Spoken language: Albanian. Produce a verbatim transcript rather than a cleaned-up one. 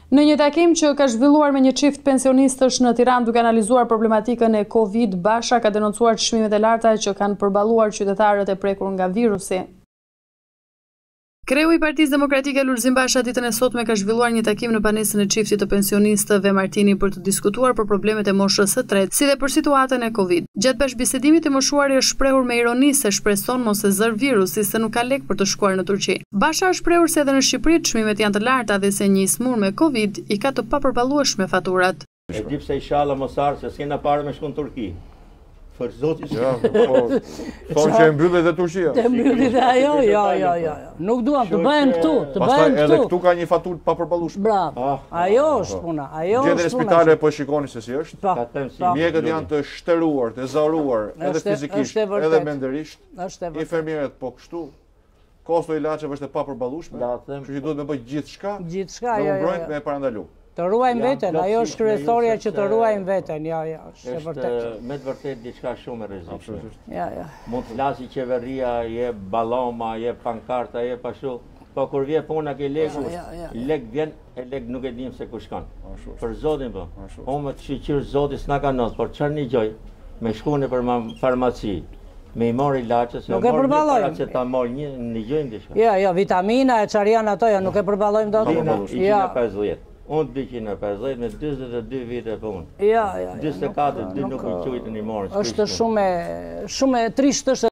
Në një takim që ka zhvilluar me një çift pensionistësh në Tiranë duke analizuar problematikën e Covid, Basha ka denoncuar çmimet e larta që kanë përballuar qytetarët e prekur nga virusi. Kreu i Partisë Demokratike Lulzim Basha ditën e sotme ka zhvilluar një takim në banesën e çiftit të pensionistëve Martini për të diskutuar për problemet e moshës së tretë, si dhe për situatën e Covid. Gjatë bashkëbisedimit, e moshuari është shprehur me ironi se shpreson mos e zër virusi se nuk ka lek për të shkuar në Turqi. Basha është shprehur se edhe në Shqipëri çmimet janë të larta dhe se një smur me Covid i ka të papërballueshme faturat. E di pse inshallah mos ardh se s'kena parë me shkon në Turqi. Për zotin ja, po, thonë që e mbyllet dhe Turqia. Të mbyllet ajo, jo, jo, jo. Nuk duam të bëjmë këtu, të bëjmë këtu. Edhe këtu ka një faturë papërballueshme. Bravo. Ajo është puna, ajo është puna. Gjetën e spitale po shikoni se si është. Po. Mjekët janë të shtëruar, të zaruar, edhe fizikisht, edhe menderisht. Infermierët po kështu. Kosto i ilaçeve është e papërballueshme. Kështu që duhet me bëj gjithçka. Gjithçka, jo. jo, Ne mbrojmë me parandalu. Të ruajmë veten, ajo është kryesorja që të ruajmë veten, ja, ja, është e vërtetë. Është me të vërtetë diçka shumë e rrezikshme. Ja, ja. Mund të lasi qeveria, je balloma, je pankarta, je pashu, po kur vjen puna ke leku, lek vjen e lek nuk e dim se ku shkon. Për zotin po. Unë më të shiqyr zoti s'na ka nos, por çfarë një gjoj me shkuën për farmaci. Me i mori ilaçe, se mori paracetamol, një një gjë ndeshka. Ja, ja, vitamina e çfarë janë ato, ja nuk e përballojmë dot. Ja. Unë dyqind e pesëdhjetë me dyzet e dy vite punë. Ja, ja. dyzet e katër dy nuk i quajtën i morën. Është shumë shumë e trisht është